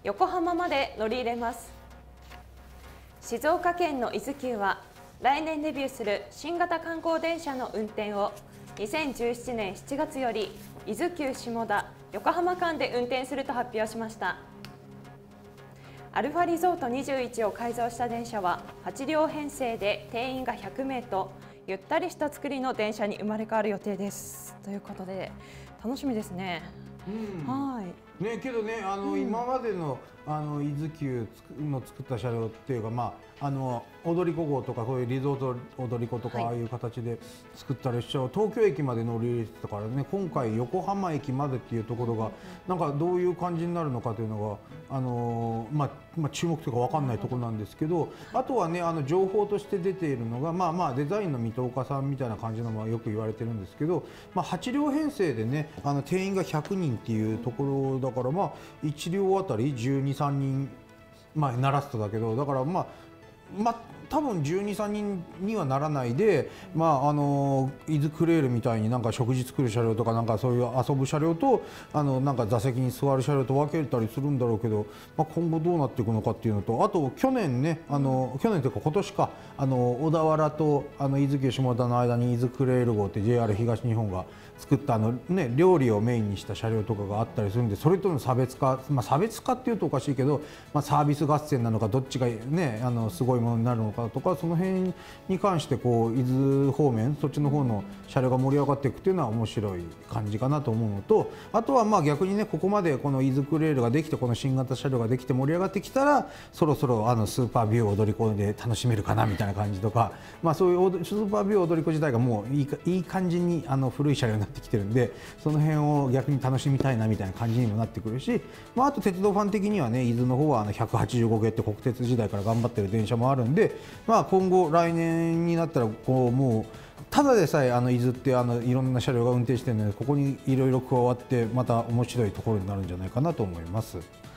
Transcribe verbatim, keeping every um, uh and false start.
横浜まで乗り入れます。静岡県の伊豆急は来年デビューする新型観光電車の運転をにせんじゅうななねんしちがつより伊豆急下田横浜間で運転すると発表しました。アルファリゾートにじゅういちを改造した電車ははちりょう編成で定員がひゃくめいとゆったりした作りの電車に生まれ変わる予定ですということで、楽しみですね。 うん、 はいね、けどね、あの、うん、今までのあの伊豆急の作った車両っていうか、まああの踊り子号とかこういうリゾート踊り子とか、はい、ああいう形で作った列車を東京駅まで乗り入れてたからね、今回横浜駅までっていうところがなんかどういう感じになるのかというのがあのまあまあ注目というか分かんないところなんですけど、あとはね、あの情報として出ているのが、まあまあデザインの水戸岡さんみたいな感じのもよく言われてるんですけど、まあはちりょう編成でね、あの定員がひゃくにんっていうところだから、まあいちりょうあたりじゅうに、さんにん、まあ鳴らすとだけど、だからまあまあ多分じゅうに、さんにんにはならないで、まああの伊豆クレールみたいになんか食事作る車両とかなんかそういう遊ぶ車両とあのなんか座席に座る車両と分けたりするんだろうけど、まあ、今後どうなっていくのかっていうのと、あと去年ね、あの去年というか今年か、あの小田原とあの伊豆急下田の間に伊豆クレール号って ジェイアール 東日本が作ったあの、ね、料理をメインにした車両とかがあったりするんで、それとの差別化、まあ、差別化っていうとおかしいけど、まあ、サービス合戦なのかどっちが、ね、あのすごいものになるのかとか、その辺に関してこう伊豆方面そっちの方の車両が盛り上がっていくっていうのは面白い感じかなと思うのと、あとはまあ逆にね、ここまでこの伊豆クレールができてこの新型車両ができて盛り上がってきたら、そろそろあのスーパービュー踊り子で楽しめるかなみたいな感じとか、まあ、そういうスーパービュー踊り子自体がもういいかいい感じにあの古い車両になってきてるんで、その辺を逆に楽しみたいなみたいな感じにもなってくるし、まあ、あと鉄道ファン的にはね、伊豆の方はあのひゃくはちじゅうご系って国鉄時代から頑張ってる電車もあるんで、まあ、今後来年になったらこうもうただでさえあの伊豆ってあのいろんな車両が運転してるので、ここにいろいろ加わってまた面白いところになるんじゃないかなと思います。